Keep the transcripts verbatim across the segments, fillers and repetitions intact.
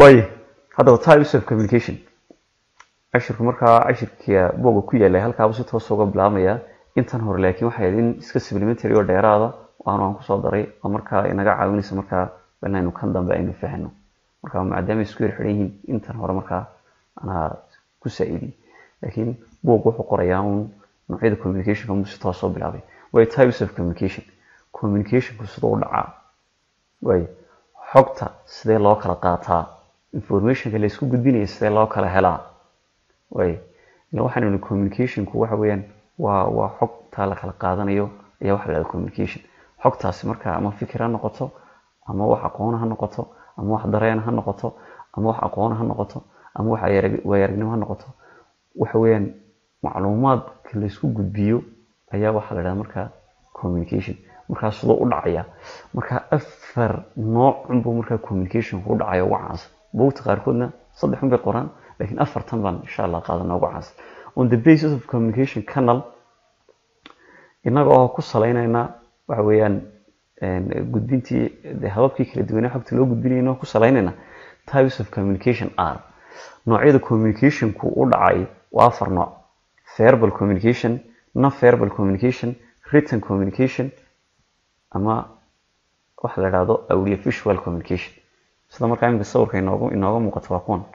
way هذا types of communication عشر مركا عشر كيا بوجو كيا اللي هالكابو ستة صوغ بلامية intan hore laakiin waxay in iska supplementary oo dheeraada waan aan ku soo daray oo marka inaga caawinaysa marka banaynu kan dambe aynu faahno marka maadaama isku xiriirayeen intan hore marka ana ku saa'idi laakiin buug wuxuu qorayaa un noocyada communication ka si toos ah bilaabay way types of communication communication ku sidoo u dhacaa way xogta sidee loo kala qaataa information ka la isku gudbinayo sidee loo kala helaa way ina waxaanu communication ku waxa weeyaan waa waa xogta la kala qaadanayo ayaa wax la communication xogtaasi marka ama fikir ha noqoto ama wax aqoon ha noqoto ama wax dareen ha noqoto ama wax aqoon ha noqoto ama wax weerarnimo ha noqoto waxa weeyaan macluumaad la isku gudbiyo ayaa wax la yiraahdo marka communication marka sidoo u dhacaya marka afar nooc buu marka communication u dhacayo wacaas buugta qaarkoodna saddex un bay qoraan laakiin afartan baan insha Allah qaadanaa wacaas on the basis of communication canal inagoo ku saleynayna waxa weeyaan gudbintii hababkii kala duwan ee xogta loo gudbinayno ku saleynayna types of communication are noocyada communication ku u dhacay waa afar nooc verbal communication non verbal communication written communication ama waxa la yiraahdo audio visual communication sida markaa imika sawirka inoogu inooga muuqato waa kuwan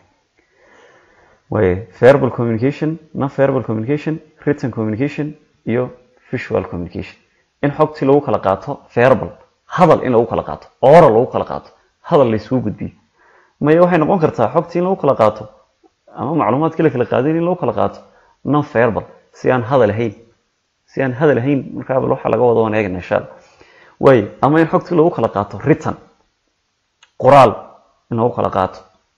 way verbal communication non verbal communication written communication iyo visual communication in xogtii lagu kala qaato verbal hadal in lagu kala qaato oral lagu kala qaato hadal la isku gudbiyo ma waxay noqon kartaa xogtii in lagu kala qaato ama macluumaad kale kala qaadin in lagu kala qaato non verbal si aan hadal ahayn si aan hadal ahayn marka waxa laga wado wanaagna insha Allah way ama in xogtii lagu kala qaato written qoraal in lagu kala qaato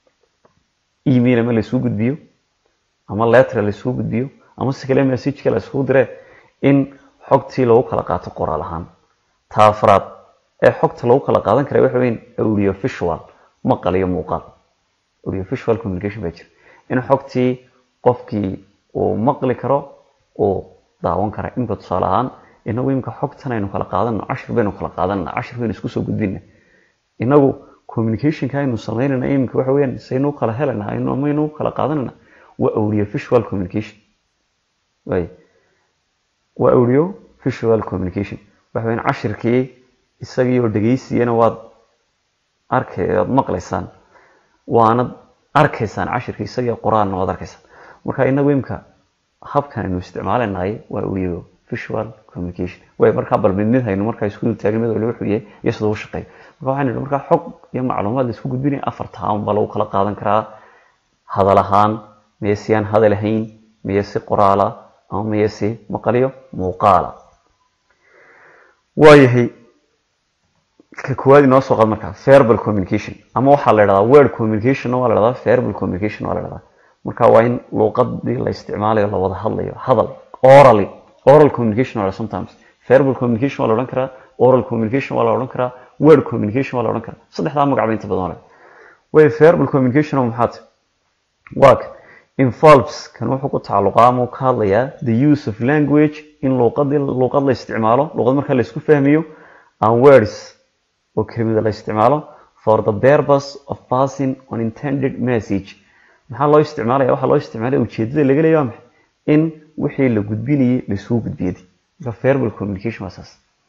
email ama la isku gudbiyo ama letter la isku gudbiyo ama si kale message kale isku diray in xogtii lagu kala qaato qoraal ahaan taafraad ee xogta lagu kala qaadan karo waxa weyn audio visual maqal iyo muuqaal audio visual communication baa jira in xogtii qofkii uu maqli karo oo daawan kara inta tusaale ahaan inagu imka xogtan aynu kala qaadano cashir baynu kala qaadano cashir baynu isku soo gudbina inagu communication ka aynu sameynayna imka waxa weeyaan saynu kala helana aynu maynu kala qaadanana waa audio visual communication way waa audio visual communication waxa weeyaan cashirkii isagii oo dhageysiyana waad arkayd maqlaysaan waana arkaysaan cashirkii isagii quraanna waad arkaysaan marka inagu imka habkan aynu isticmaalanay waa audio visual communication way marka bal mid mid hayno marka isku taagnayd oo wuxuu yahay iyadoo uu shaqeeyo marka waxaan marka xog iyo macluumaad isku gudbinay afar taan bal uu kala qaadan karaa hadal ahaan meesiyaan hadal ahayn meesi qoraala ama meesi maqaliyo muuqaala waayahay ka kuwaad inoo soo qad marka verbal communication ama waxa la yiraahdaa word communication oo la yiraahdaa verbal communication oo la yiraahdaa marka waa in luqadii la isticmaalayo la wada hadlayo hadal orally oral communication or sometimes verbal communication waa la oran karaa oral communication waa la oran karaa word communication waa la oran karaa saddexda magac bay inta badan leh way verbal communication oo maxaad work involves kan wuxuu ku tacalluqaa ama ka hadlayaa the use of language in luqadii luqad la isticmaalo luqad marka la isku fahmiyo and words oo kelimada la isticmaalo for the purpose of passing an intended message maxaa loo isticmaalaya waxa loo isticmaalay ujeedada laga leeyahay in wixii la gudbinayay la soo gudbiyay ka verbal communication wasaas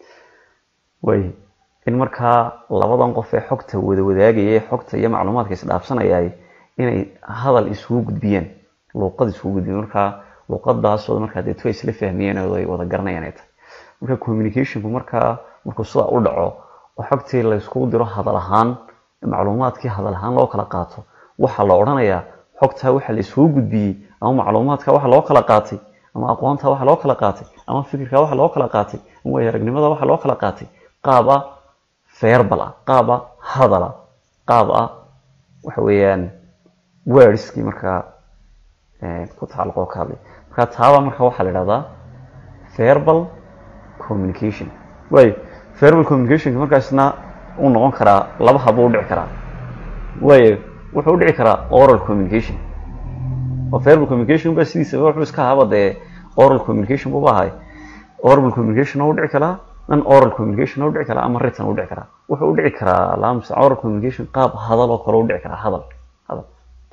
way in marka labadan qof ee xogta wada wadaagayay xogta iyo macluumaadka is dhaafsanayay inay hadal isugu gudbiyaan luqad isugu gudbiyaan marka luqadaas oo marka ay toos la fahmiyeen oo ay wada garanayaan ay marka communication marka markuu soo u dhaco oo xogtii la isku diro hadal ahaan macluumaadkii hadal ahaan loo kala qaato waxa la oranayaa xogta waxa la isugu gudbiyay ama macluumaadka waxa loo kala qaatay ama aqoonta waxa loo kala qaatay ama fikirka waxa loo kala qaatay ama weeragnimada waxa loo kala qaatay qaab ah verbal ah qaab ah hadal ah qaab ah waxa weeyaan words ki marka ee ku tacalluqo ka hadlay marka taaba marka waxa la yiraahdaa verbal communication way verbal communication markaasna uu noqon karaa laba hab u dhici karaa way wuxuu dhici karaa oral communication oo verbal communication baa sidiisa wuxuu iska habade oral communication buu baahay oral communication oo dhici kara non oral communication oo dhici kara ama written oo dhici kara wuxuu dhici karaa laamsa oral communication qaab hadal oo kale oo dhici kara hadal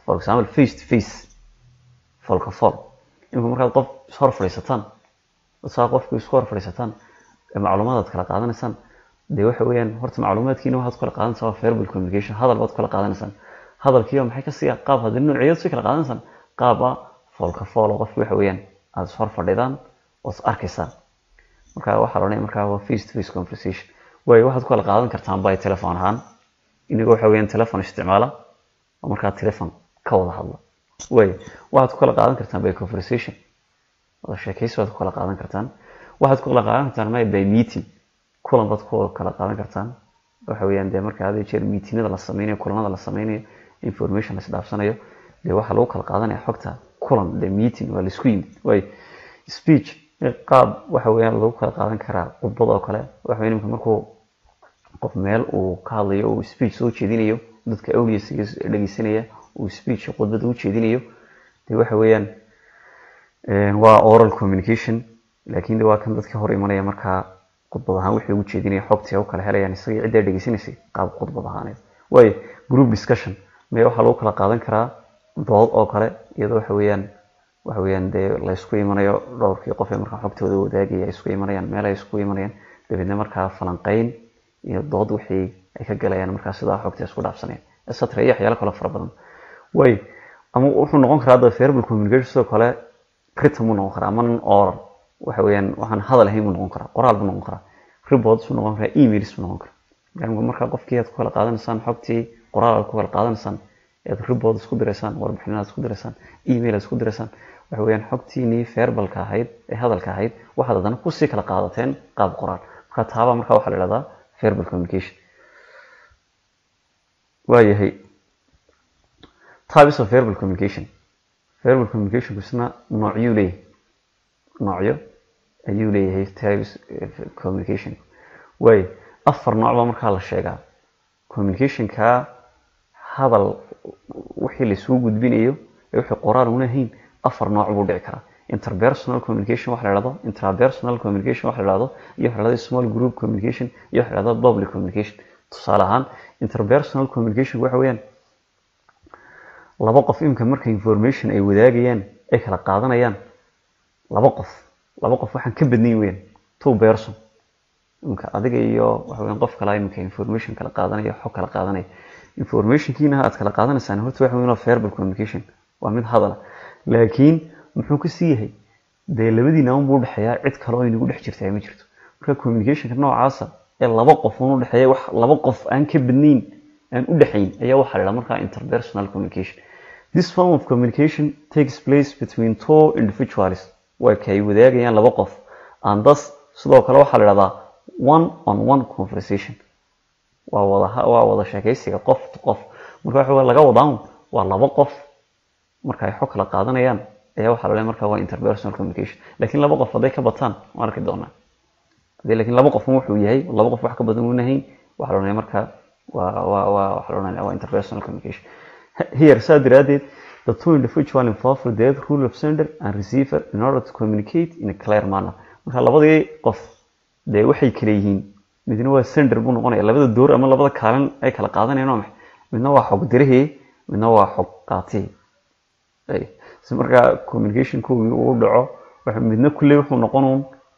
for example face to face folka fol inuu markaad qof hor fadhiisataan saa qofku isku hor fadhiisataan macluumaad kala qaadanaysaan de waxa weeyaan horta macluumaadkiina waxaad kala qaadanaysaa verbal communication hadal baad kala qaadanaysaan hadalkiiba maxay ka sii qaab hadii noocyada si kala qaadanaysaan qaaba folka fol qofku waxa weeyaan aad hor fadhidaan oo arkaysaan marka waxa la oranaya marka waa face to face conversation way waxaad kala qaadan kartaan by telephone ahaan inagoo waxa weeyaan telephone isticmaala oo marka telephone ka wada hadla way waxaad kala qaadan kartaan by conversation wada sheekaysi waad kala qaadan kartaan waxaad kala qaadan kartaan by meeting kulan baad kala qaadan kartaan waxa weeyaan de marka aad jeer meetingada la sameeyo kulanada la sameeyo information la isdhaafsanayo de waxa lagu kala qaadanaya xogta kulan de meeting waa la isku yimid way speech qaab waxa weeyaan lagu kala qaadan karaa khudbad oo kale waxa weeyaan markuu qof meel uu ka hadlayo oo speech soo jeedinayo dadka audience dhageysanaya uu speech khudbad u jeedinayo de waxa weeyaan ee waa oral communication laakiin waa kan dadka hor imanaya marka khudbad ahaan wixii uu jeedinayo xogta oo kala helayaan isaga cid dhageysanaysa qaab khudbad ahaaneed way group discussion mee waxa lagu kala qaadan karaa dood oo kale iyadoo waxa weeyaan waxa weeyaan de la isku imanayo dhowrkii qof ee marka xogtooda wadaagaya isku imanayaan meel ay isku imanayaan dabadna marka falanqeyn iyo dood wixii ay ka galayaan marka sida xogta isku dhaafsanayaan asatray waxyaalo kale fara badan way ama wuxuu noqon karaa da verbal communication soo kale written mu noqon karaa ama oral waxa weeyaan waxaan hadal ahayn mu noqon karaa qoraal mu noqon karaa reports mu noqon karaa emails mu noqon karaa yani marka qofkii aad ku kala qaadanaysaan xogtii qoraal ku kala qaadanaysaan ee report isku direysaan warbixinaad isku direysaan email isku direysaan waxa weeyaan xogtiini verbalka ahayd ee hadalka ahayd waxa dadana ku sii kala qaadateen qaab qoraal marka taaba marka waxa la yiraahdaa verbal communication waayahay types of verbal communication verbal communication kusna noocyo leeyahay noocyo ayuu leeyahay types of communication way afar nooc marka la sheegaa communication ka hadal wixii la soo gudbinayo wixii qoraal una hayn afar nooc buu dhici karaa interpersonal communication waxa la yiraahdo intrapersonal communication waxa la yiraahdo iyo waxa la yiraahdo small group communication iyo waxa la yiraahdo public communication tusaale ahaan interpersonal communication waxa weeyaan laba qof imka marka information ay wadaagayaan ay kala qaadanayaan laba qof laba qof waxaan ka badnayn weyn two person imka adiga iyo waxa weeyaan qof kale imka information kala qaadanaya xog kala qaadanaya information kiina aad kala qaadanaysaan horta waxa weeyaan verbal communication waa mid hadal laakiin muxuu ka sii yahay de labadiina un buu dhaxayaa cid kale oo inagu dhex jirtay ma jirto marka communication noocaas ee laba qof oo u dhaxeeya wax laba qof aan ka badnayn aan u dhaxayn ayaa waxa la yiraahdaa marka interpersonal communication this form of communication takes place between two individuals way kay wadaagayaan laba qof and thus sidoo kale waxa la yiraahdaa one on one conversation waa wada waa wada sheekaysiga qof qof marka waxa laga wadaa waa laba qof marka ay xog kala qaadanayaan ayaa waxa la leeyahay marka waa interpersonal communication laakiin laba qof haday ka bataan waan arki doonaa hadii laakiin laba qof wuxuu yahay laba qof wax ka badan uu nahay waxa la leeyahay marka waa waa waa waxa la leeyahay waa interpersonal communication here saadiradeed the two individuals involved with the rule of sender and receiver in order to communicate in a clear manner marka labadii qof de waxay kala yihiin midna waa sender buu noqonayaa labada door ama labada kaalin ay kala qaadanayaan midna waa xog dirihii midna waa xog qaatay ay si marka communication ku uu dhaco waxa midna kulli wuxuu noqonoon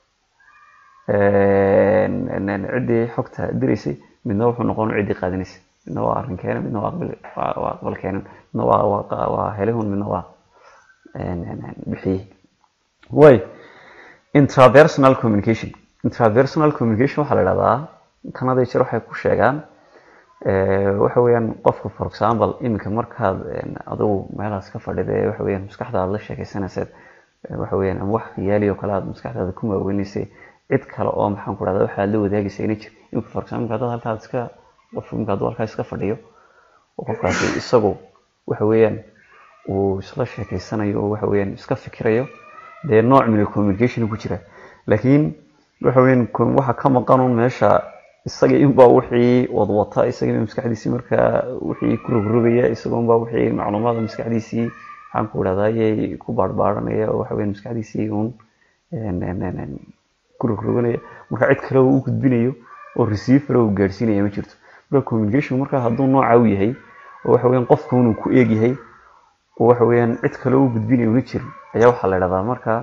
ee cidii xogta dirisay midna wuxuu noqon cidii qaadanaysay midna waa arrinkeena midna waa aqbal waa aqbalkeena midna waa waa waa helihun midna waa een bixi way intrapersonal communication intrapersonal communication waxa la yiraahdaa kanada jir waxay ku sheegaan ee waxa weeyaan qofka for example iminka markaad adigu meelaas ka fadhiday waxa weeyaan maskaxdaada la sheekaysanaysid waxa weeyaan ama wax yaaliyo kala aad maskaxdaada ku maaweynaysid cid kale oo maxaan ku raadada waxa la wadaagaysaa inay jir iminka for example hada halkaas iska qofka hada halkaas iska fadhiyo oo qofkaas isagu waxa weeyaan uu isla sheekaysanayo waxa weeyaan iska fikirayo de nooc min communication ku jira laakiin waxa weeyaan waxa ka maqan meesha isaga in baa wixii wad wata isaga maskaxdiisa marka wixii ku rogrogaya isaga in baa wixii macluumaad maskaxdiisa waxaan ku raadayay ku baarbaaranaya waxa weeyaan maskaxdiisa uun een ku rogroganaya marka cid kale uu gudbinayo oo receiver uu gaarsiinayo ma jirto marka communication marka haduu nooca uu yahay waxa weeyaan qofku uu ku eeg yahay oo waxa weeyaan cid kale u gudbinayo una jirin ayaa waxaa la yidhahdaa markaa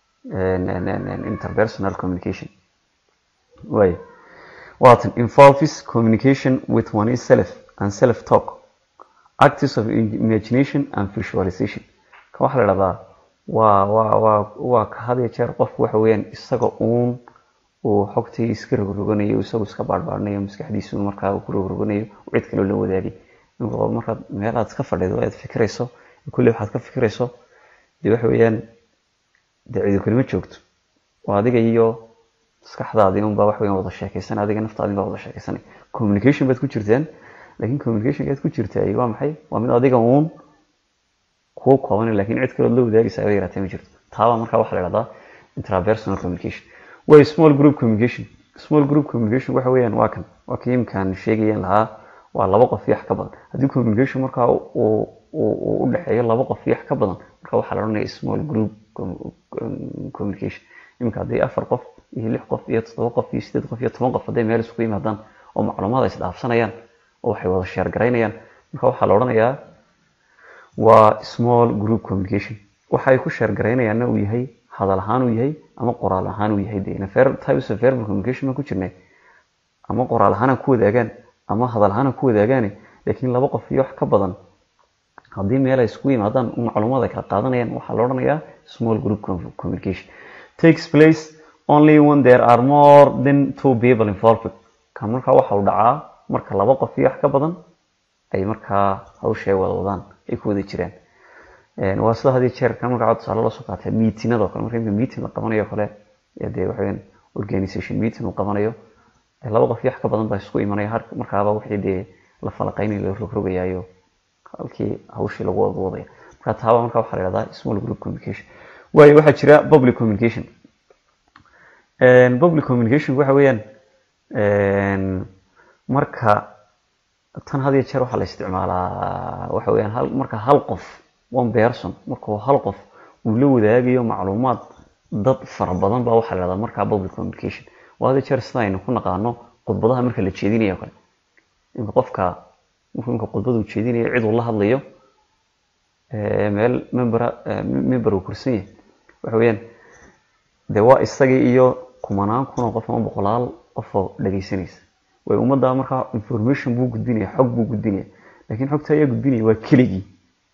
interpersonal communication. way what involves communication with oneself and self talk, acts of imagination and visualization. ka waxaa la yidhahdaa waa waa waa waa ka had iyo jeer qofku waxa weeyaan isaga uun uu xogtii iska rogroganayo isagu iska baadhbaadhanayo maskaxdiisu markaa uu ku rogroganayo cid kale la wadaagay markaad meel aad iska fadhido aad fikirayso kulli waxaad ka fikirayso dee waxa weeyaan dee cidi kalima joogto waa adiga iyo maskaxdaadii unbaa wax weeyaan wada sheekaysan adiga naftaadii baa wada sheekaysan communication baad ku jirtaan laakiin communication aad ku jirtaa waa maxay waa mid adiga uun kuwa kooban laakiin cid kale la wadaagaysa ay yaraatay ma jirto taaba markaa waxa la yiraahdaa intrapersonal communication. way small group communication. small group communication waxa weeyaan waa kan waa kiimkan sheegayaan lahaa waa laba qof iyo wax ka badan haddii communication markaa uu uu u dhaxeeyo laba qof iyo wax ka badan marka waxa la oranayaa small group communication. imka haddii afar qof iyo lix qof iyo toddoba qof iyo siddeed qof iyo toban qof hadday meel isugu yimaadaan oo macluumaad is dhaafsanayaan oo waxay wada share garaynayaan marka waxa la oranayaa waa small group communication. waxa ay ku share garaynayaanna uu yahay hadal ahaan uu yahay ama qoraal ahaan uu yahay deena fair types of verbal communication ma ku jirnay ama qoraal ahaan ku wadaagaan ama hadal ahaan ku wadaagaan laakiin laba qof iyo wax ka badan haddii meel ay isku yimaadaan macluumaad ay kala qaadanayaan waxa la oranayaa small group communication. takes place only when there are more than two people involved. ka marka waxa uu dhacaa marka laba qof iyo wax ka badan ay markaa hawsha wada wadaan ay ku wada jiraan een waa sida hadii jeer ka markaa cod la soo qaatay meetingada kale marka meeting la qabanayo kale ee waxaan organization meeting uu qabanayo laba qof wax ka badan baa isku imanaya har markaaba wixii de la falaqaynay la rogrogayayo halkii hawshii lagu wada waday marka taaba marka waxa la yiraahdaa small group communication. way waxa jira public communication. een public communication waxa weeyaan een marka tan hadii jeer waxa la isticmaalaa waxa weeyaan hal marka hal qof one person marka hal qof uu la wadaagayo macluumaad dad fara badan baa waxa la yiraahdaa marka public communication. waa jeer sidaynu ku naqaano khudbadaha marka la jeedinayo kale in qofka marka khudbadu u jeedinayo cid uu la hadlayo ee meel member member uu kursan yahay waxa weeyaan de waa isaga iyo kumanaan kun qof ama boqolaal qof oo dhageysanaysa way umada marka information buu gudbinaya xog buu gudbinaya laakiin xogta ay gudbinaya waa keligi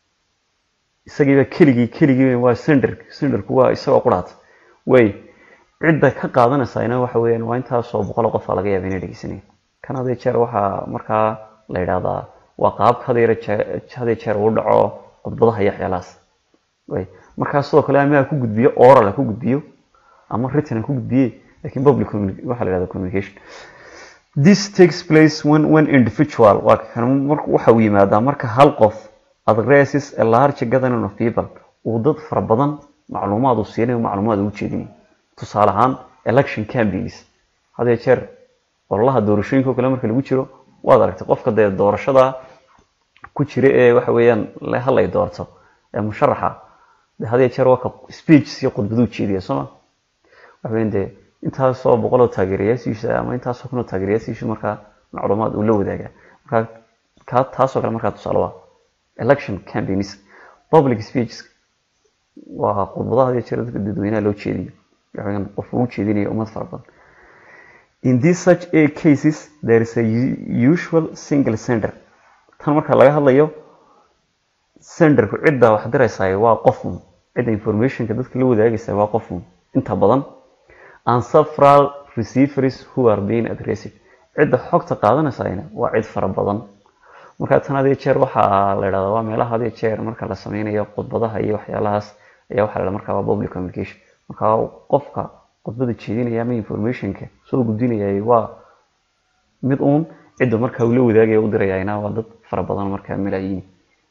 isaga keligi keligi waa sender senderku waa isaga quraat way cidda ka qaadanaysa waxa weeyaan waa inta soo boqol qof laga yaabay inay dhageysanayaan kana de jeer waxa marka la yiraahdaa waa qaab kadeera jahade jeer uu dhaco khudbadaha iyo xiyalaas way marka sidoo kale ama ku gudbiyo oral ku gudbiyo ama written ku gudbiyo laakiin public waxa la yiraahdaa communication. this takes place when when individual waa kan marka waxa uu yimaadaa marka hal qof addresses a large gathering of people oo dad fara badan macluumaad u siinayo macluumaad u jeedinayo tusaale ahaan election campaigns hadii jeer wallaha doorashooyinka kale marka lagu jiro waad aragtay qofka de doorashada ku jira ee waxa weeyaan la halay doorto ee musharaxa hadii jeer waa speech iyo khudbadu jeediyo soo waxa weeyaan de inta soo boqol oo taageerayaashiisa ama inta soo kun oo taageerayaashiisa marka macluumaad uu la wadaaga marka ka taasoo kale marka tusaale waa election campaigns public speeches waa khudbadaha hadii jeer dadweynaha loo jeediyo waxaan qof uu jeedinayo umad fara badan. in these such a cases there is a usual single sender. tan marka laga hadlayo senderku cidda wax diraysaa waa qof cidda informationka dadka la wadaagaysa waa qof inta badan and several receivers who are being addressed. cidda xogta qaadanaysa waa cid fara badan marka tan hadii jeer waxa la yiraahdaa waa meelaha hadii jeer marka la sameynayo khudbadaha iyo waxyaalahaas ayaa waxa la markaa waa public communication. marka qofka khudbada jeedinaya ama informationka soo gudbinaya waa mid uun cid marka uu la wadaagayo u dirayayna waa dad fara badan marka milaayiin.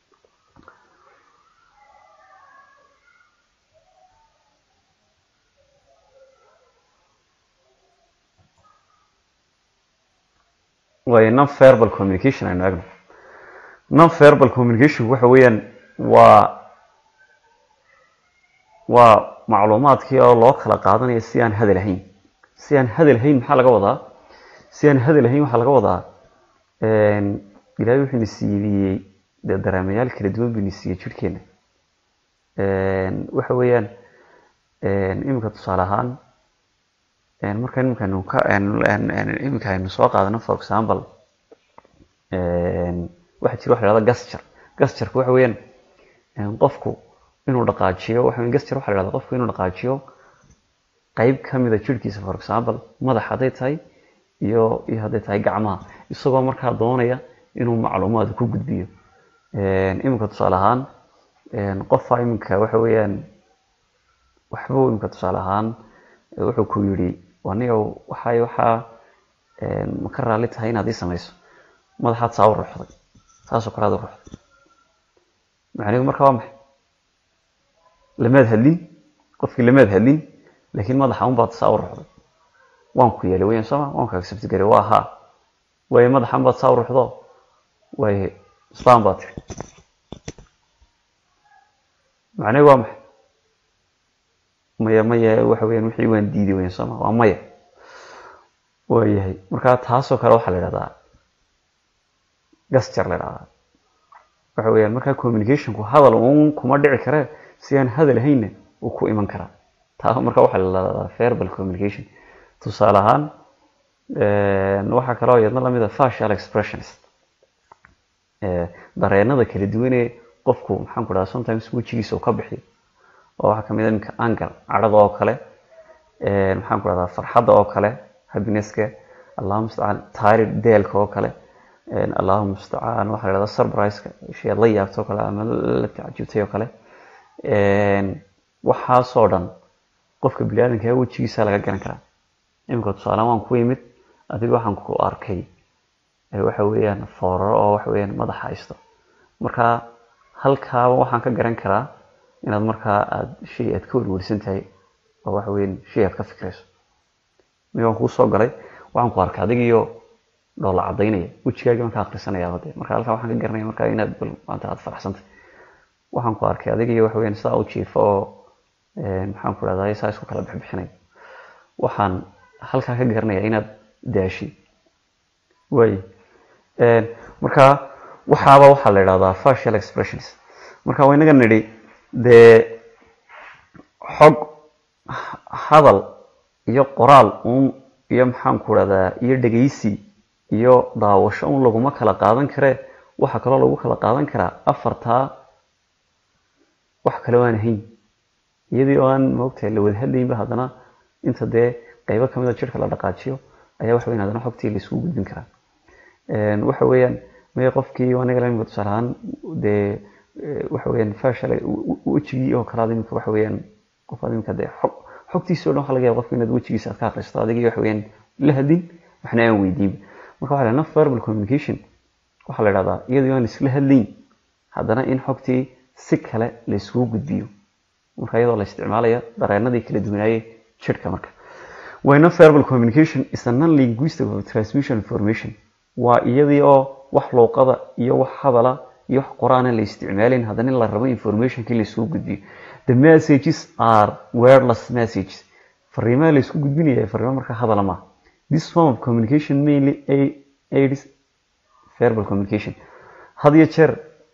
way non verbal communication aynu eegno. non verbal communication waxa weeyaan waa waa macluumaadkii oo loo kala qaadanayo si aan hadal ahayn si aan hadal ahayn maxaa laga wadaa si aan hadal ahayn waxa laga wadaa een ilaahay wuxuu nasiibiyay dareemayaal kala duwan buu nasiibiyay jirkeena waxa weeyaan iminka tusaale ahaan marka iminkaanu ka iminka aynu soo qaadano for example waxa jira waxa la yidhahda gasture gastureka waxa weeyaan qofku inuu dhaqaajiyo waxa weeyaan gasture waxa la yidhahda qofku inuu dhaqaajiyo qayb kamid ah jirkiisa for example madax haday tahay iyo iyo haday tahay gacmaha isagoo markaa doonaya inuu macluumaad ku gudbiyo iminka tusaale ahaan qof iminka waxa weeyaan waxba iminka tusaale ahaan wuxuu ku yiri waniyo waxa waxa ma ka raali tahay inaad samayso madaxaad saa u ruuxday taasoo kale aad u ruuxday macnaheedu markaa waa maxay lamaad hadlin qofkii lamaad hadlin laakiin madaxa un baad saa u ruuxday waan ku yeelay weeyaan sama waan ka accept garay waa ha way madaxa un baad saa u ruuxdo way islaan baad tiri macnaheedu waa maxay maya maya waxa weeyaan wixii waan diiday weeyaan sama waa maya waayahay markaa taasoo kale waxa la yiraahdaa gasture la yiraahdaa waxa weeyaan markaa communicationku hadal uun kuma dhici kare si aan hadal hayna uu ku iman karaa taa markaa waxa la yiraahdaa verbal communication tusaale ahaan waxa kale oo iyadna lamid ah facial expressions dareenada kala duwan ee qofku maxaan ku dhahaa sometimes wejigiisa uu ka bixiyo oo waxa kamid ah ninka angle cadhada oo kale maxaan ku dhahaa farxadda oo kale happiness-ka Allahu musta'an tired deelka oo kale Allahu musta'an waxa la yiraahdaa surprise-ka shay la yaabto kale ama la tacajubtay oo kale waxa soo dhan qofka bini'aadamka wejigiisa laga garan karaa imika tusaale waan ku yimid adiga waxaan ku arkay waxa weeyaan fooraro oo waxa weeyaan madax haysto marka halkaaba waxaan ka garan karaa inaad markaa aad shay aad ka warwarsan tahay oo waxa weeyaan shay aad ka fikrayso miyaan ku soo galay waxaan ku arkay adiga iyo dhoola cadaynaya wajigaaga waan ka akhrisanaya wada marka halka waxaan ka garanay marka inaad maanta aad faraxsantay waxaan ku arkay adiga iyo waxa weeyaan sida u jiifo oo maxaan ku raadayay saa isku kala bixbixinay waxaan halka ka garanaya inaad daashi way ee marka waxaaba waxa la yiraahdaa facial expressions marka way naga nidhi de xog hadal iyo qoraal uun iyo maxaan ku radaa iyo dhageysi iyo daawasho uun laguma kala qaadan kare waxa kale lagu kala qaadan karaa afarta wax kale waan ahayn iyadoo aan moogtay la wada hadlayba hadana inta de qaybo kamid ah jirka la dhaqaajiyo ayaa wax weyn hadana xogtii la isku gudbin karaa een waxa weeyaan may qofkii wanaga la mid salahan de waxa weeyaan faashal wajigi oo kala imika waxa weeyaan qof adimka de xog xogtiisa oo laga yaabo qofka inaad wajigiisa ka akhristo adiga waxa weeyaan la hadin waxna aan weydiin marka waxa la verbal communication waxa la yiraahdaa iyadoo aan isla hadlayn hadana in xogtii si kale la isku gudbiyo marka iyadoo la isticmaalayo dareenadii kala duwanaaye jirka marka wayna verbal communication is a non-linguistic transmission information waa iyadii oo wax luqada iyo wax hadala iyo wax quraan la isticmaalin hadana la rabo information kii la isku gudbiyo the messages are wordless messages fariimaha la isku gudbinayo fariimo marka hadala ma this form of communication mainly aids verbal communication hadiyo jeer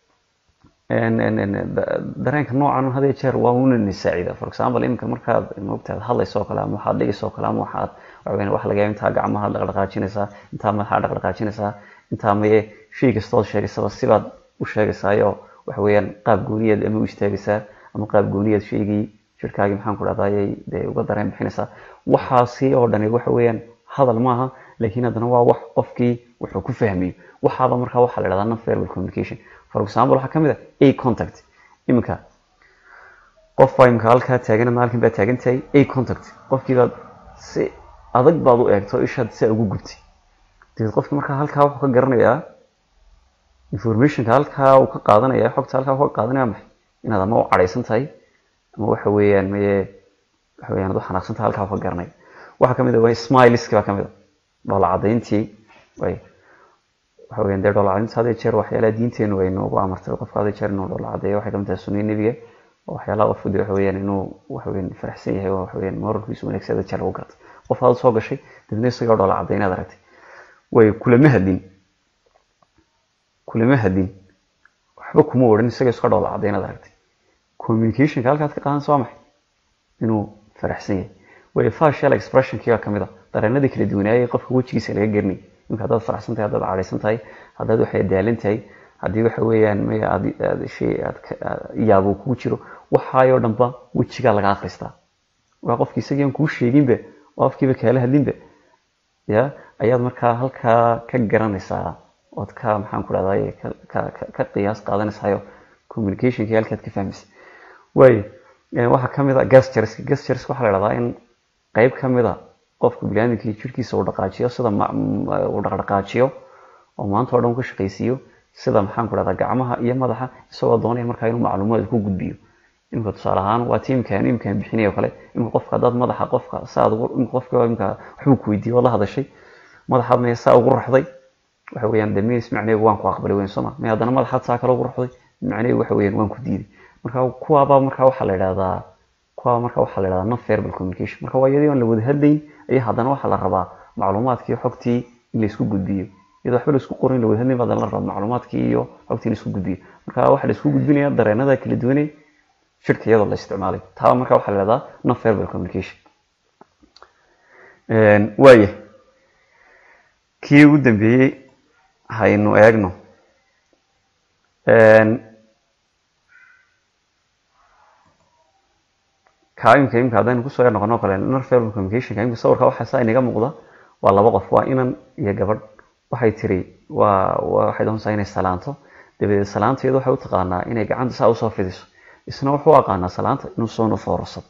en en dareenka noocan hadiyo jeer waa uu nisaaciida for example imka markaad moogtaad hadlayso kala ama waxaad dhigayso kala ama waxaad waxaan wax laga inta gacmaha dhaqdhaqaajinaysa inta madaxa dhaqdhaqaajinaysa inta ma shay kastoo sheegaysa sibaad u sheegaysayo waxa weeyaan qaab gooniyeed ama u istaagaysa ama qaab gooniyeed sheegay jirkaaga maxaan ku raadayay de uga dareen bixinaysa waxaasi oo dhan waxa weeyaan hadal maaha laakiin hadana waa wax qofkii wuxuu ku fahmiyo waxaaba marka waxa la yiraahdaa non-verbal communication for example waxa kamid ah eye contact imika qof imika halka taagan ama halkan ba taagan tahay eye contact qofkii baad si adag baad u eegto ishaad si ugu gubtay dad qofka marka halka wuxuu ka garanayaa information halka uu ka qaadanaya xogta halka uu ka qaadanaya maxay inaad ama u careysan tahay ama waxa weeyaan maye waxa weeyaan wax xanaaqsan tahay halka uu ka garanay waxa kamid ah way smiles ka kamid ah dhoola cadayntii way waxa weeyaan de dhoola cadaynta hadii jeer waxyaalaha diinteenu way noogu amartay qofka hadii jeer inuu dhoola cadeeyo waxa kamid ah sunnada nabiga waxyaalaha qofku waxa weeyaan inuu waxa weeyaan faraxsan yahay waxa weeyaan moralkiisu wanaagsan jeer lagu garto qof aad soo gashay dadna isaga dhoola cadaynad aragtay way kulama hadin kulama hadin waxba kuma waran isaga iska dhoola cadaynad aragtay communication halkaad ka qaadan soo maxay inuu faraxsan yahay way facial expression kiga kamida dareenada kala duwanaaye qofka wajigiisa laga garnay inka dad faraxsan tahay dad caareysan tahay hadad waxay daalan tahay hadii waxa weeyaan ma aad shay aad yaabo ku jiro waxaayo dhanba wajiga laga akhristaa waa qofkii isaga ku sheeginba oo afkiiba kala hadlinba ya ayaad markaa halka ka garanaysaa oo ka maxaan ku raadayay ka ka qiyaas qaadanaysaa communication ki halkaad ka fahmaysaa way waxa kamid ah gestures gestures waxa la yiraahdaa in qayb kamid ah qofka bilaankiisa jirkiisa uu dhaqaajiyo sida uu dhaqdhaqaajiyo oo maanta oo dhan ka shaqeysiyo sida maxaan ku raadayay gacmaha iyo madaxa isagoo doonaya markaa inuu macluumaad ku gudbiyo in tusaale ahaan waa teamkan imkaan bixinayo kale in qofka dad madaxa qofka saad in qofka imka wuxuu ku weydiiyo la hadashay madaxa ma saa ugu raxday waxa weeyaan damiis macnaheedu waan ku aqbalay weyn soma ma hadana madaxa saa kale ugu raxday macnaheedu waxa weeyaan waan ku diiday marka kuwa ba marka waxa la yiraahdaa kuwa marka waxa la yiraahdaa non verbal communication marka waa iyadoo la wada hadlayn ay hadana waxa la rabaa macluumaadkii xogtii in la isku gudbiyo iyadoo waxba la isku qorin la wada hadlayn badan la rabaa macluumaadkii iyo xogtii la isku gudbiyo marka waxa la isku gudbinayaa dareenada kala duwan shirka iyadoo la isticmaalay taa marka waxa la yiraahdaa non verbal communication een waaye kii ugu dambeeyay haynu eegno een kaayim kaayim kaadaan ku soo noqono kale non verbal communication kaayim sawirka waxa saa inaga muuqda waa laba qof waa inan iyo gabadh waxay tiri waa waxay doon saynay salaanto dabadeed salaanteedu waxay u taqaanaa inay gacanta saa u soo fidiso isna wuxuu aqaanaa salaanta inuu soo nofoorasado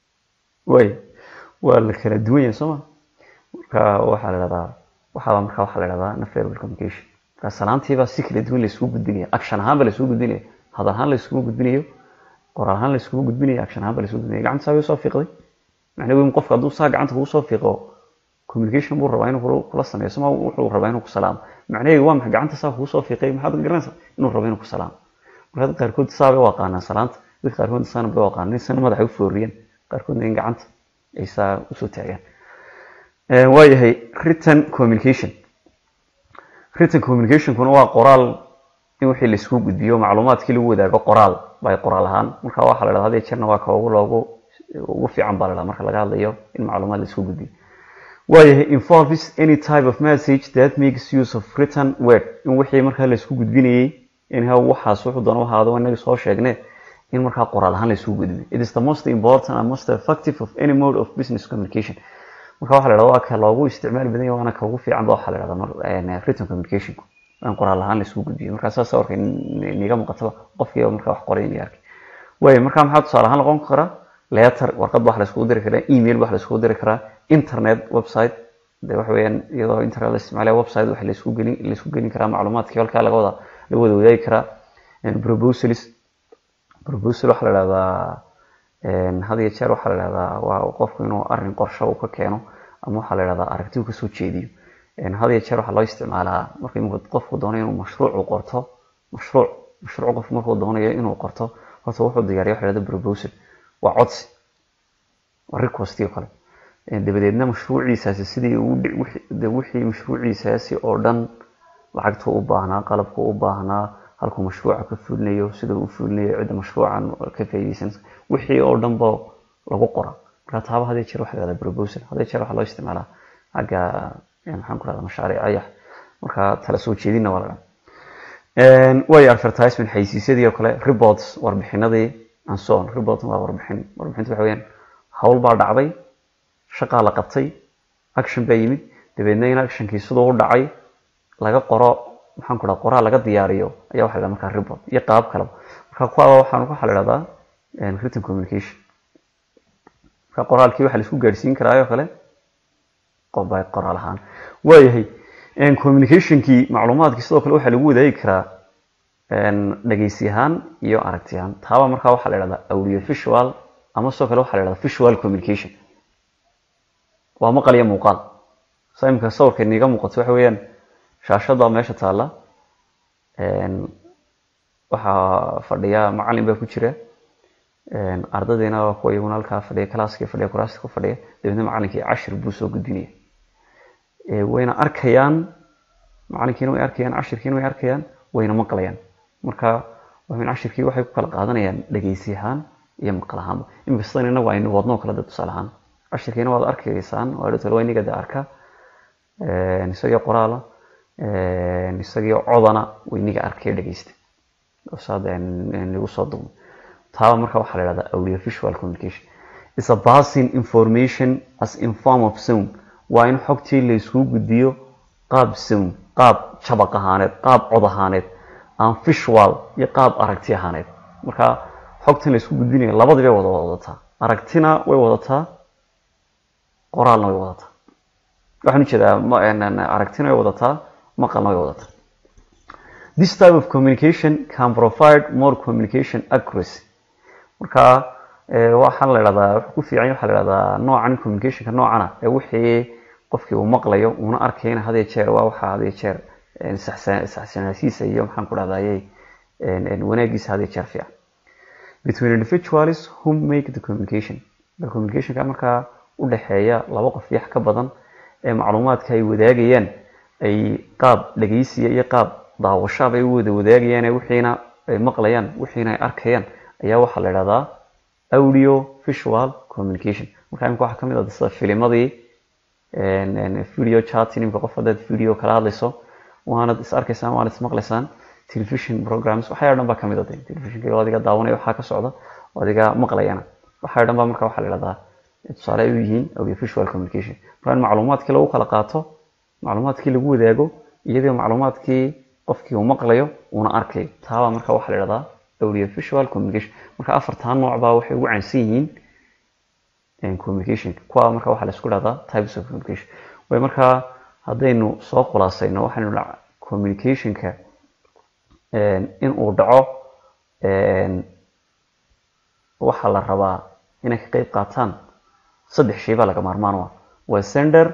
way waa la kala duwan yahay soo marka waxa la yiraahdaa waxa marka waxa la yiraahdaa non verbal communication ka salaantiiba si kala duwan la isugu gudbinayo action ahaan la isugu gudbinayo hadal ahaan la isugu gudbinayo qoraal ahaan la isugu gudbinayo action ahaan la isugu gudbinayo gacanta saa soo fiiqday macnaheedu qofka hadduu saa gacanta ugu soo fiiqo communication buu rabaa inuu kula sameeyo sama wuxuu rabaa inuu ku salaamo macnaheedu waa maxay gacanta saa ugu soo fiiqay maxaad garanaysaa inuu rabo inuu ku salaamo marka qaarkood saabay waqaana salaanta dadka qaarkood saan bay waqaanay san madaxa u fooriyeen qaarkood in gacanta ay saa u soo taagaan ee waayahay written communication written communication kuna waa qoraal in wixii la isku gudbiyo macluumaadkii lagu wadaago qoraal bay qoraal ahaan marka waxa la yiraahdaa jeerna waa ka ugu loogu ugu fiican baa la marka laga hadlayo in macluumaad la isku gudbiyo waayahay involves any type of message that makes use of written word in wixii marka la isku gudbinayay in ha waxaas wuxuu doona waxa aad inaga soo sheegnay in marka qoraal ahaan la isugu gudbiyo it is the most important and most effective of any mode of business communication marka waxa la yiraahdaa ka loogu isticmaal badan yahay waana ka ugu fiican waxa la yiraahdaa written communication aan qoraal ahaan la isugu gudbiyo marka saas sawirka niga muuqato qofkii marka wax qoray inay arkay way marka maxaa tusaale ahaan noqon kara letter warqad wax la isku diri karaa email wax la isku diri karaa internet website de wax weeyaan iyadoo internet la isticmaalayo website wax la isku gelin la isku gelin karaa macluumaadkii halka laga wada la wada wadaagi karaa in proposals proposal waxa la yiraahdaa een hadiya jeer waxa la yiraahdaa waa qofku inuu arrin qorshe uu ka keeno ama waxa la yiraahdaa aragti uu ka soo jeediyo een hadiya jeer waxa loo isticmaalaa markii uu qofku doonayo inuu mashruuc u qorto mashruuc mashruuc qof markuu doonayo inuu qorto horta wuxuu diyaariyo waxa la yiraahdaa proposal waa codsi waa request iyo kale een dabadeedna mashruuciisaasi sidii uu wixii mashruuciisaasi oo dhan lacagtu u baahnaa qalabku u baahnaa halku mashruuca ka fulinayo sida uu fulinayo cid mashruucan ka faa'iideysan wixii oo dhan ba lagu qora marka taaba hadii jeer waxa la proposal hadii jeer waxa loo isticmaalaa aga in waxaan ku raadaa mashaariic marka tala soo jeedina walaal een way advertisement xaysiisyadii oo kale reports warbixinadii and so on report waa warbixin warbixintu waxa weeyaan hawl baa dhacday shaqo la qabtay action bay yimid dabeedna in actionkii sidoo u dhacay laga qoro waxaan ku raadaa qoraal laga diyaariyo ayaa waxa la markaa report iyo qaab kale marka kuwa waxaan ku xaliradaa in written communication ka qoraalkii waxa la isku gaarsiin karaa kale qof bay qoraal ahaan waayahay in communication-kii macluumaadkii sidoo kale waxa lagu wadaagi karaa in dhageysiyahan iyo aragtiyahan taaba markaa waxa la yiraahdaa audio visual ama sidoo kale waxa la yiraahdaa visual communication waa maqal iyo muuqaal saamka sawirka niga muuqato waxa weeyaan shaashada meesha taala een waxa fadhiya macallin baa ku jira een ardaydeena waa kuwa iyaguna halka fadhiya classka fadhiya kuraasta ku fadhiya dadna macallinkii cashir buu soo gudbinaya ee wayna arkayaan macallinkiina way arkayaan cashirkiina way arkayaan wayna maqlayaan marka waxaan cashirkii waxay ku kala qaadanayaan dhageysiyahan iyo maqal ahaan in kastan inagu aynu wadno kala dad tusaalahan cashirkiina waad arkaysaan waa dhigto wayniga da arka ee isagoo qoraala ee isagoo codana wayniga arkay dhageysta oo saadeen lagu soo dumo taa marka waxa la yiraahdaa audio visual communication is a passing information as in form of sound waa in xogtii la isku gudbiyo qaab sound qaab shabaq ahaaneed qaab cod ahaaneed aan visual iyo qaab aragti ahaaneed marka xogtan la isku gudbinayo labadaba wada wadataa aragtina way wadataa qoraalna way wadataa waxaan u jeedaa ma aragtina way wadataa maqalna way wadataa this type of communication can provide more communication accuracy marka waxaan la yiraahdaa wax ku fiican waxa la yiraahdaa noocan communicationka noocana ee wixii qofkii uu maqlayo una arkayna hadee jeer waa waxa hadee jeer saxsanaasiisa iyo maxaan ku dhahdaayay een wanaagiisa hadee jeer fiican between individuals who make the communication the communication ka marka u dhaxeeya laba qof wax ka badan ee macluumaadka ay wadaagayaan ay qaab dhageysiga iyo qaab daawasho ay wada wadaagayaan wixiina ay maqlayaan wixiina ay arkayaan ayaa waxa la yiraahdaa audio visual communication marka in waxa kamid ah sida fiilimadii een video chatting in qof dad video kala hadlayso waana is arkaysaan waana is maqlaysaan television programs waxa dhan ba kamid ah television-ka wadiga daawanayo waxa ka socda wadiga maqlayana waxa dhan ba marka waxa la yiraahdaa tusaale ay yihiin audio visual communication marka macluumaadkii lagu kala qaato macluumaadkii lagu wadaago iyadoo macluumaadkii qofkii uu maqlayo una arkay taa marka waxa la yiraahdaa audio visual communication marka afartan nooc baa waxay ugu caansan yihiin in communication kuwa marka waxa la isku dhahdaa types of communication way marka hadaynu soo khulaasayno waxaanu communication-ka een in uu dhaco een waxa la rabaa inay ka qayb qaataan saddex shay baa laga maarmaan waa sender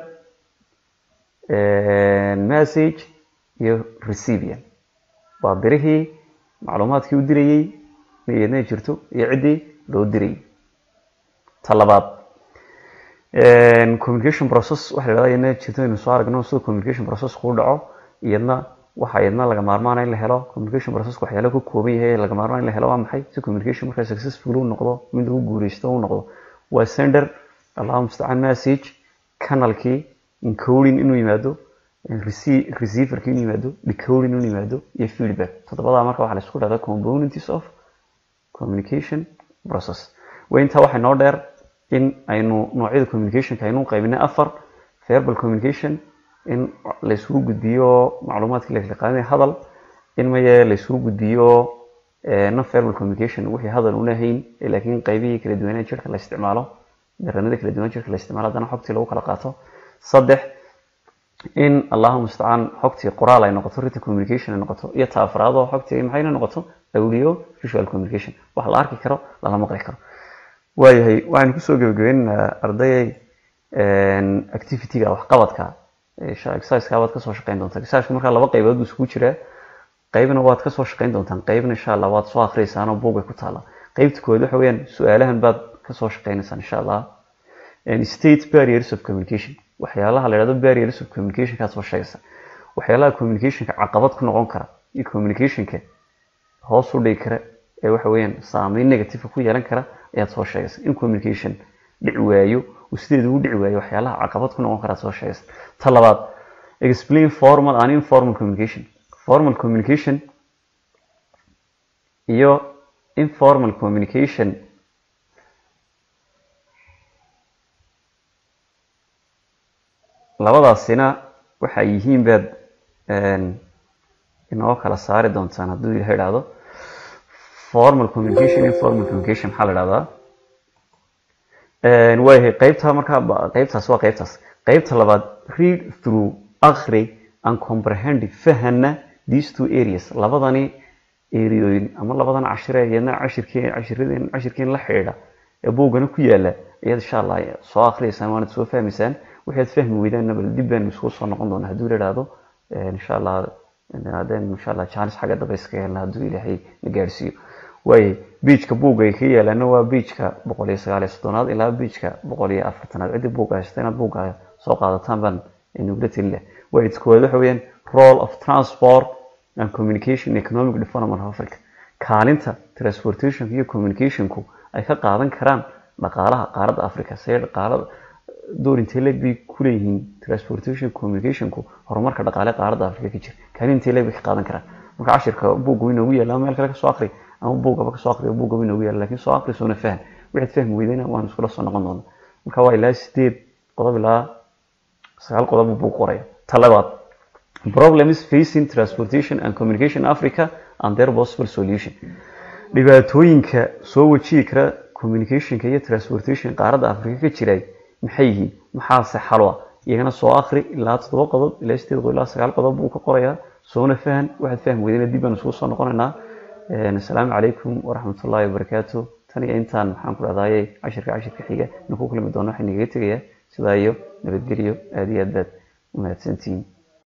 een message iyo recipient waa dirihii macluumaadkii u dirayay meeyadna jirto iyo cidii loo dirayay talabaad een communication process waxa la yiraahdaa inay jirto inuu soo aragno soo communication process ku dhaco iyadna waxa iyadna laga maarmaan in la helo communication process waxa yaalo ku kooban yahay laga maarmaan in la helo waa maxay si communication marka successful uu noqdo mid uu guuleysto uu noqdo waa sender Allahumma musta'an message kanalkii encoding inuu yimaado receiver kii inuu yimaado decoding inuu yimaado iyo feedback todobada marka waxa la isku dhahdaa components of communication process way inta waxa noo dheer in aynu noocyada communication-ka aynu qaybinay afar verbal communication in la isugu gudbiyo macluumaadka la kala qaadanay hadal in ma la isugu gudbiyo non verbal communication wixii hadal u lahayn laakiin qaybihii kala duwan ee jirka la isticmaalo daranada kala duwan jirka la isticmaalo hadana xogtii lagu kala qaato saddex in Allahumma musta'an xogtii qoraal ay noqoto written communication ay noqoto iyo taafaraado xogtii maxay noqoto audio visual communication wax la arki karo lala maqli karo waayahay waxaan ku soo gabagabeynaa ardayay een activity-ga wax qabadka ee exercise-ka waad ka soo shaqeyn doontaa exercise-ka marka laba qaybood isku jira qaybna waad ka soo shaqeyn doontaan qaybna insha Allah waad soo akhriisaan oo buug ku taala qaybta koowaad waxa weeyaan su'aalahan baad ka soo shaqeynaysaa insha Allah and state barriers of communication waxyaalaha la yiraahdo barriers of communication ka soo sheegaysa waxyaalaha communication-ka caqabad ku noqon kara iyo communication-ka hoos u dhigi kara ee waxa weeyaan saameyn negative ku yeelan kara ayaa soo sheegaysa in communication dhici waayo oo sideed uu dhici waayo waxyaalaha caqabad ku noqon kara soo sheegaysa talabaad explain formal and informal communication formal communication iyo informal communication labadaasina waxa yihiin baad een inoo kala saari doontaan hadduu ilaahay yiraahdo formal communication informal communication waxa la yiraahdaa een way qaybta marka qaybtaas waa qaybtaas qaybta labaad read through akhri and comprehend fahana these two areas labadani areayoyin ama labadan cashireeyna cashirkeen cashiradeen cashirkeen la xiriira ee buugana ku yaala iyada insha Allah soo akhriisaan waana soo fahmisaan waxaad fahmi weydaan nabal dib baan isku soo noqon doonaa hadduu yiraahdo insha Allah hadaan insha Allah chance xaga daba iska helna hadduu ilaahay na gaarsiiyo way beachka buuga ay ka yeelaan waa beachka boqol iyo sagaal iyo soddon ilaa beachka boqol iyo afartan cidi buuga haystaan buuga soo qaadataan ban inuu gratin leh way iskooda waxa weeyaan role of transport and communication in economic development of Africa kaalinta transportation iyo communicationku ay ka qaadan karaan dhaqaalaha qaaradda Afrika say dhaqaalada door intee leeg bay ku leeyihiin transportation communicationku horumarka dhaqaale qaaradda Afrika ka jira kaalin intee leeg bay ka qaadan karaan marka cashirka buug weyn ugu yaala meel kale ka soo akhri ama buugaba ka soo akhri buug weyn ugu yaala laakiin soo akhri soo faham wixii fahmi weydayna waan isku la soo noqon doonaa marka waa ilaa sideed qodob ilaa sagaal qodob buu qoraya talabaad problems facing transportation and communication Africa and their possible solution dhibaatooyinka soo wajihi kara communicationka iyo transportation qaaradda Afrika ka jiray maxay yihiin maxaa se xalwa iyagana soo akhri ilaa toddoba qodob ilaa sideed qodob ilaa sagaal qodob buu ka qorayaa soona faham waxaad fahmi weydayna dib baan isku soo noqonaynaa assalaamu calaykum waraxmatullaahi wabarakaatuh tan iyo intaan maxaan ku dhahdaayay cashirka cashirka xiga inuu ku kulmi doono waxaan igaga tegayaa sidaa iyo nabadgelyo aad iyo aad baad u mahadsantihiin